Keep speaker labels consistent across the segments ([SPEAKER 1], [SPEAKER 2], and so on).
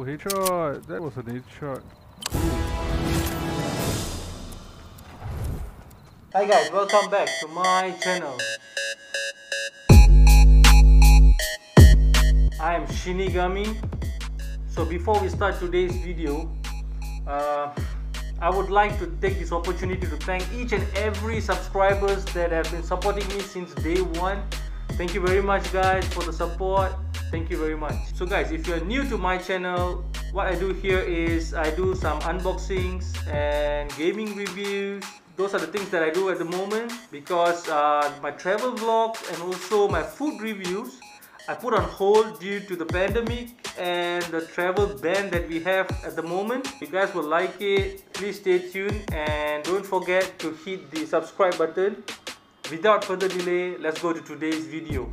[SPEAKER 1] headshot! That was an headshot.
[SPEAKER 2] Hi guys, welcome back to my channel. I am Shinigami. So before we start today's video, I would like to take this opportunity to thank each and every subscribers that have been supporting me since day one. Thank you very much guys for the support. Thank you very much. So guys, if you're new to my channel, what I do here is I do some unboxings and gaming reviews. Those are the things that I do at the moment because my travel vlogs and also my food reviews I put on hold due to the pandemic and the travel ban that we have at the moment. If you guys will like it, please stay tuned and don't forget to hit the subscribe button. Without further delay, let's go to today's video.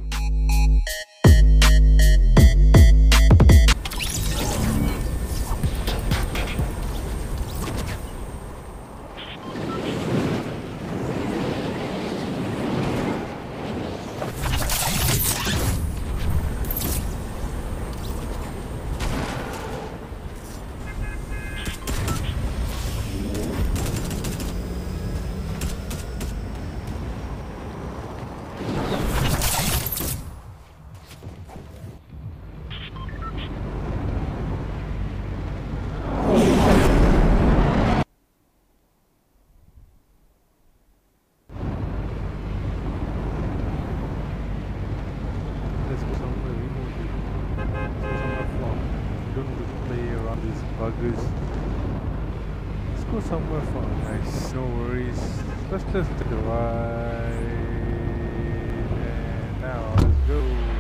[SPEAKER 1] Let's go somewhere remotely. Let's go somewhere far. We don't need to play around these buggers. Let's go somewhere far, guys. No worries. Let's just take a ride. And now, let's go.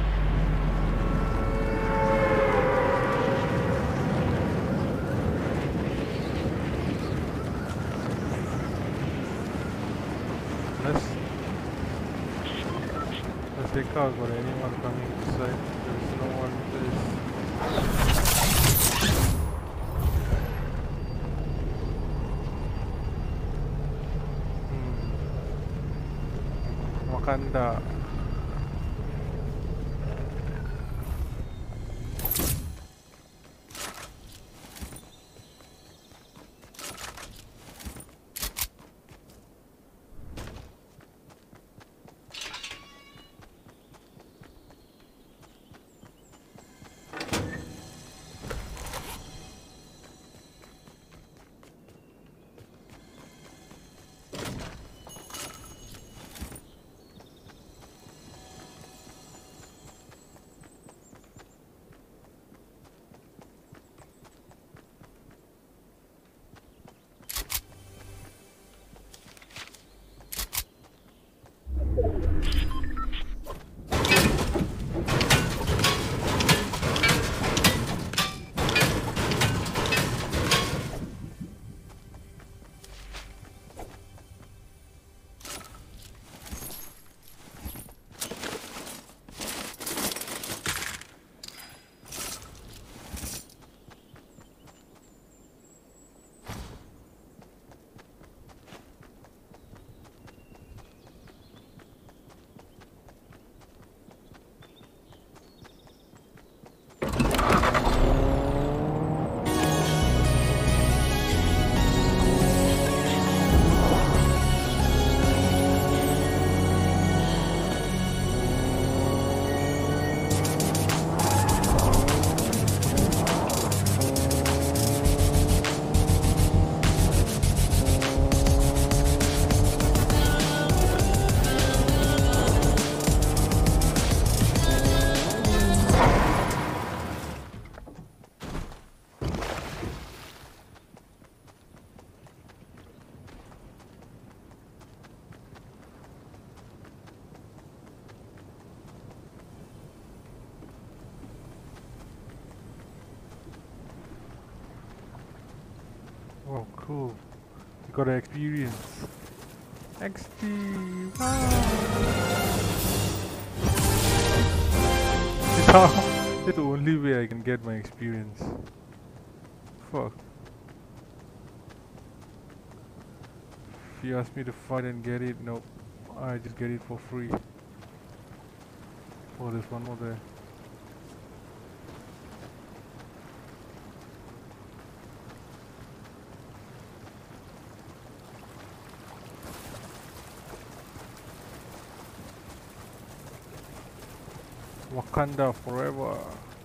[SPEAKER 1] Let's take out for anyone coming inside. There's no one Wakanda. Oh, cool. You got an experience. XP! Wow! That's the only way I can get my experience. Fuck. If you ask me to fight and get it, nope. I just get it for free. Oh, there's one more there. Wakanda forever.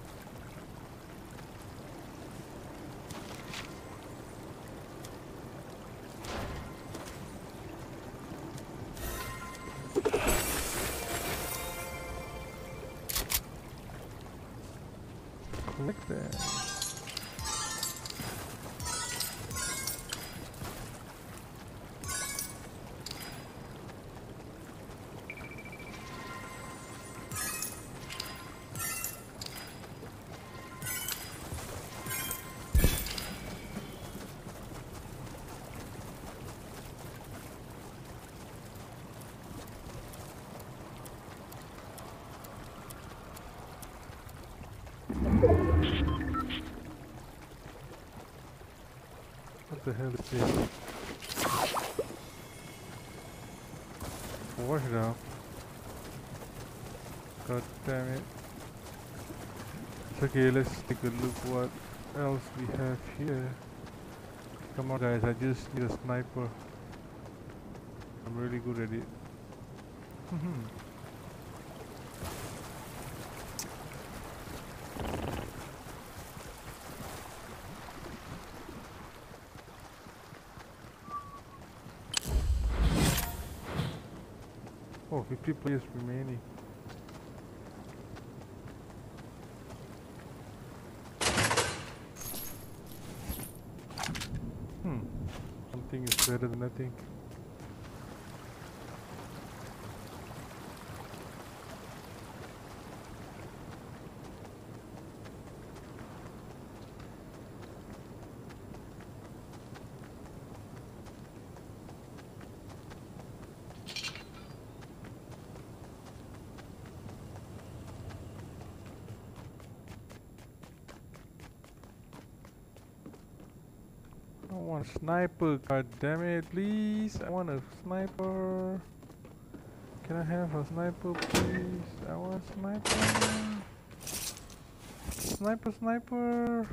[SPEAKER 1] Collect that. What the hell is this? Wash it out. God damn it. It's okay, let's take a look what else we have here. Come on guys, I just need a sniper. I'm really good at it. Oh, 50 players remaining. Something is better than nothing. I want a sniper, god damn it, please. I want a sniper. Can I have a sniper, please? I want a sniper. Sniper, sniper.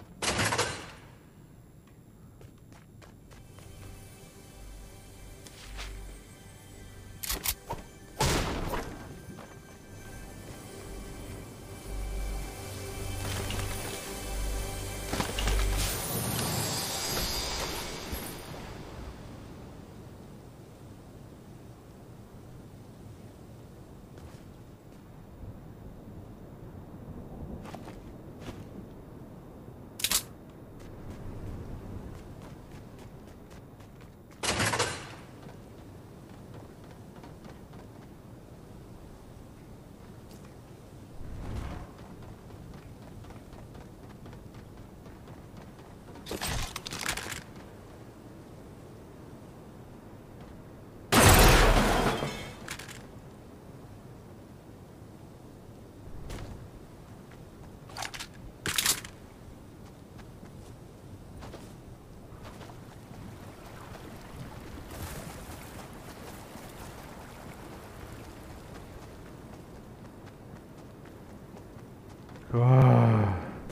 [SPEAKER 1] Ah.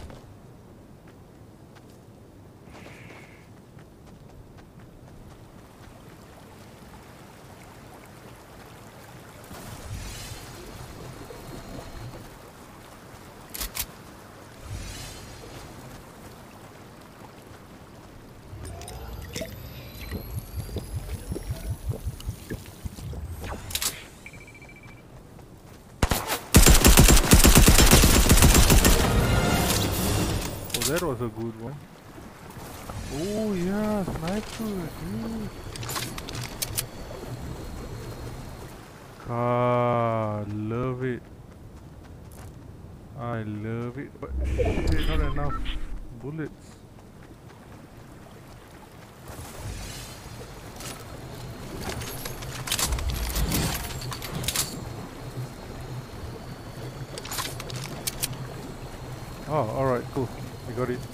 [SPEAKER 1] That was a good one. Oh yeah, sniper, dude. God, love it. I love it, but shit, not enough bullets. Oh, alright, cool. We got it.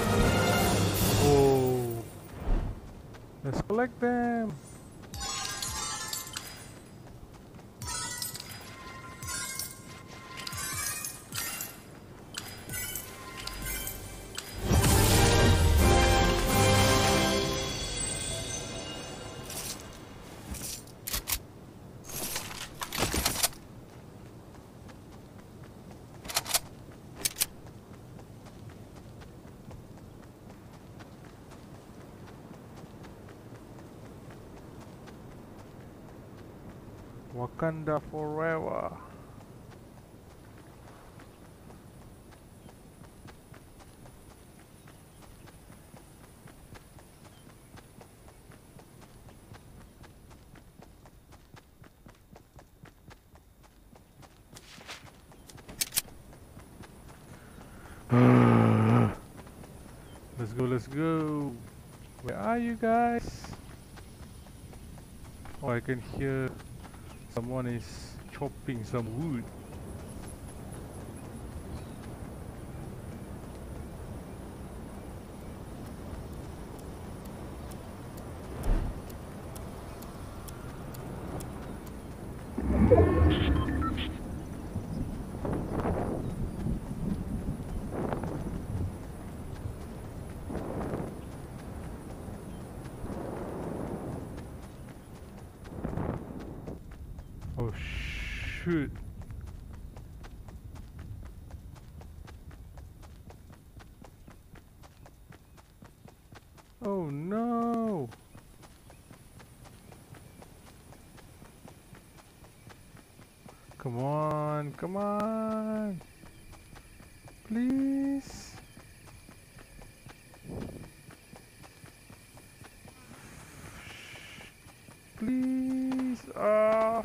[SPEAKER 1] Oh, let's collect them. Wakanda forever. Let's go, let's go. Where are you guys? Oh, I can hear someone is chopping some wood. Oh shoot. Oh no. Come on, come on. Please. Please. Ah.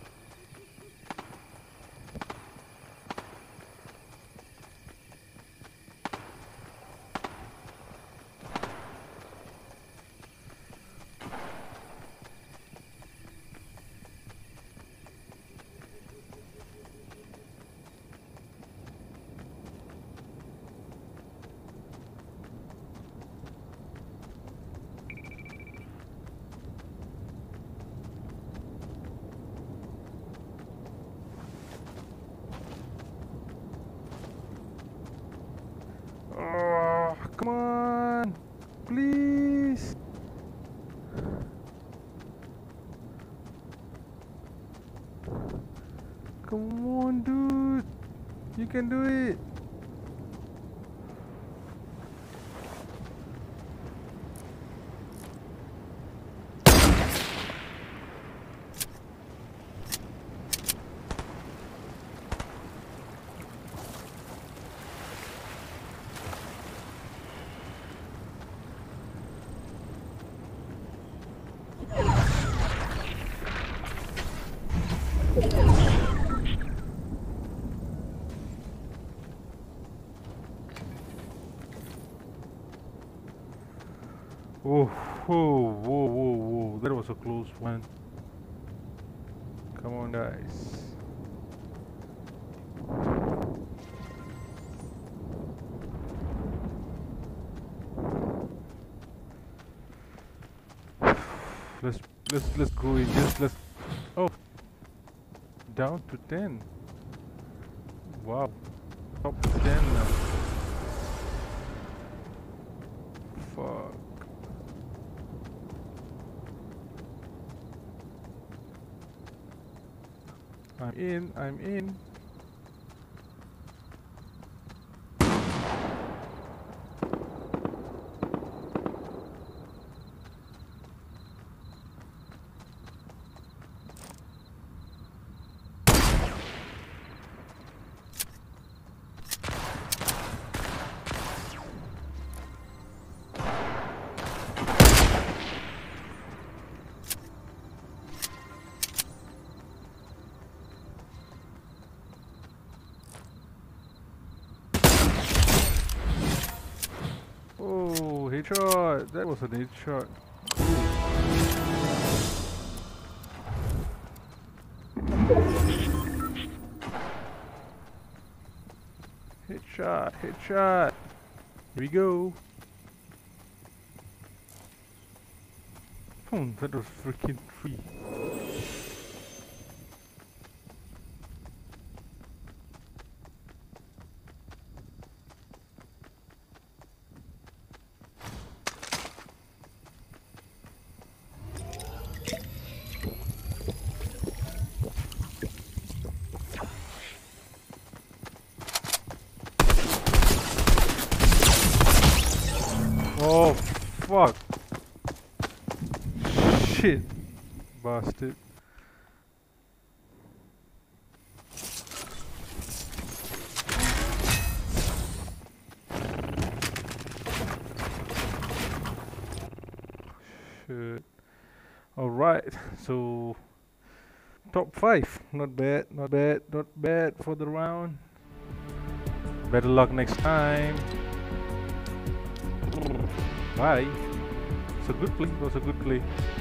[SPEAKER 1] Oh, come on, please. Come on, dude. You can do it. Oh, whoa, whoa, whoa, whoa. That was a close one. Come on, guys. Let's go in. Just let's. Oh, down to 10. Wow, top 10 now. Fuck. I'm in. Oh, headshot! That was an headshot. Headshot, headshot. Here we go. Oh, that was freaking free. Oh, fuck. Shit. Bastard. Alright, so top 5. Not bad, not bad, not bad for the round. Better luck next time. Bye. It's a good play, it was a good play.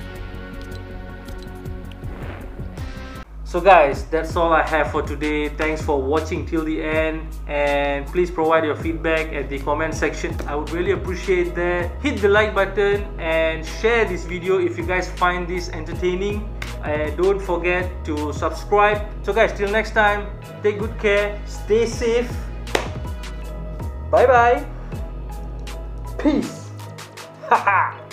[SPEAKER 2] So guys, that's all I have for today. Thanks for watching till the end, and please provide your feedback at the comment section. I would really appreciate that. Hit the like button and share this video if you guys find this entertaining, and don't forget to subscribe. So guys, till next time, take good care, stay safe, bye bye, peace. Haha.